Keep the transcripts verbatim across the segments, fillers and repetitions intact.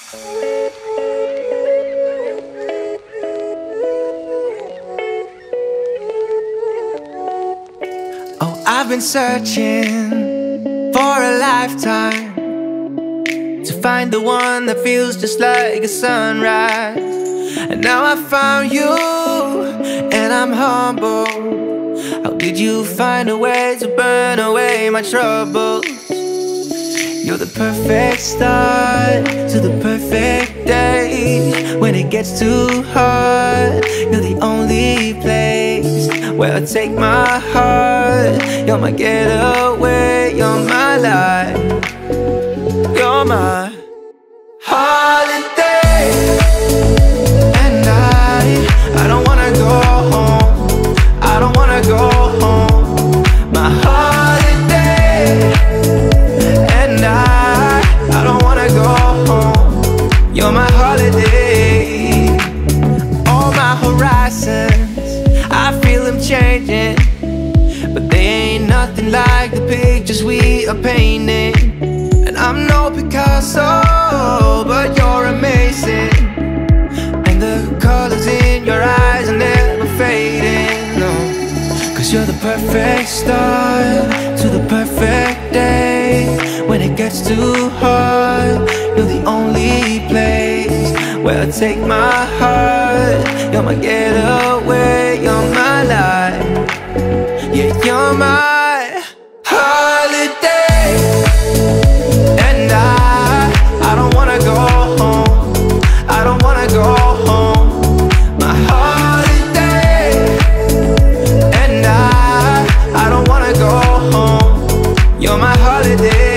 Oh, I've been searching for a lifetime to find the one that feels just like a sunrise. And now I found you, and I'm humble. How did you find a way to burn away my troubles? You're the perfect start to the perfect day. When it gets too hard, you're the only place where I take my heart. You're my getaway, you're my life, you're my holiday. And I, I don't wanna go home, I don't wanna go home. My holiday. And I, I don't wanna go home, you're my holiday. All my horizons, I feel them changing, but they ain't nothing like the pictures we are painting. And I'm no Picasso, but you're amazing. And the colors in your eyes are never fading, no. Cause you're the perfect start to the perfect day. When it gets too hard, you're the only place where I take my heart. You're my getaway, you're my life, yeah, you're my holiday. And I, I don't wanna go home, I don't wanna go home. My holiday. And I, I don't wanna go home, you're my holiday.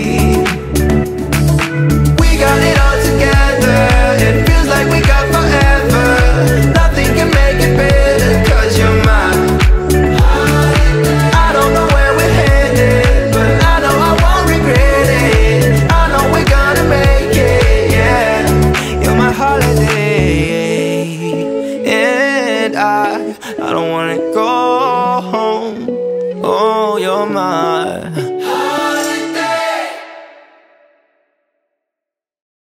We got it all together, it feels like we got forever. Nothing can make it better, cause you're mine. I don't know where we're headed, but I know I won't regret it. I know we're gonna make it, yeah. You're my holiday. And I, I don't wanna go home. Oh, you're mine.